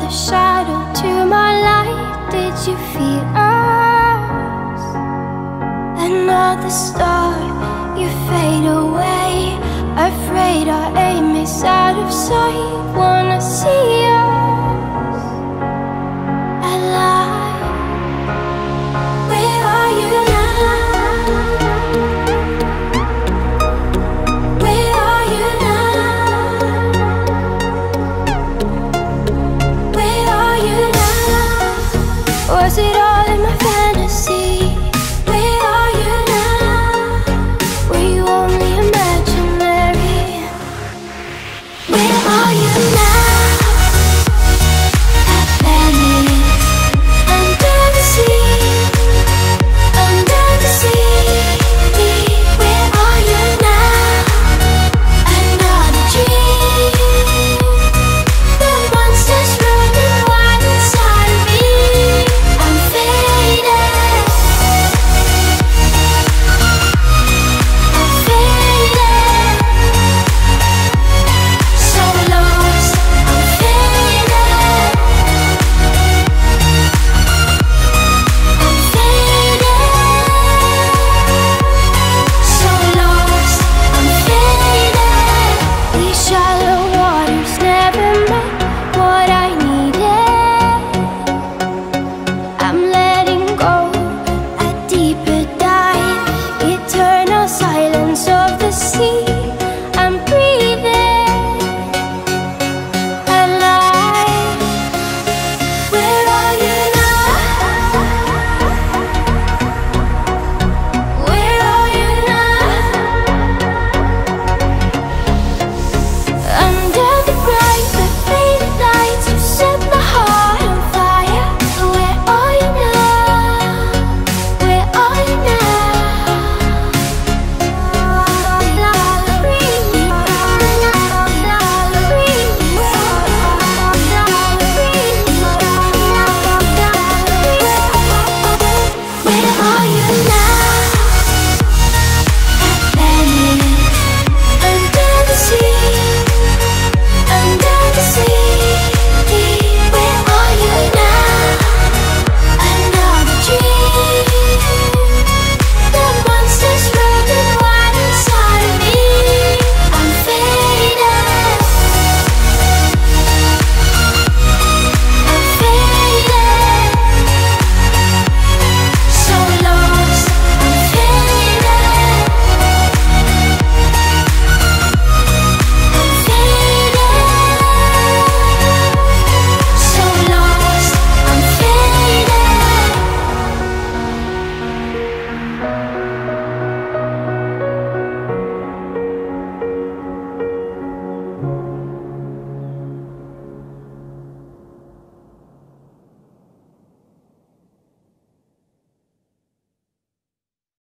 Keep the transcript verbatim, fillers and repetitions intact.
another shadow to my light. Did you feel us? Another star, you fade away. Afraid our aim is out of sight. Wanna see us alive. Where are you now? Where are you now? Where are you now? Was it all in my fantasy?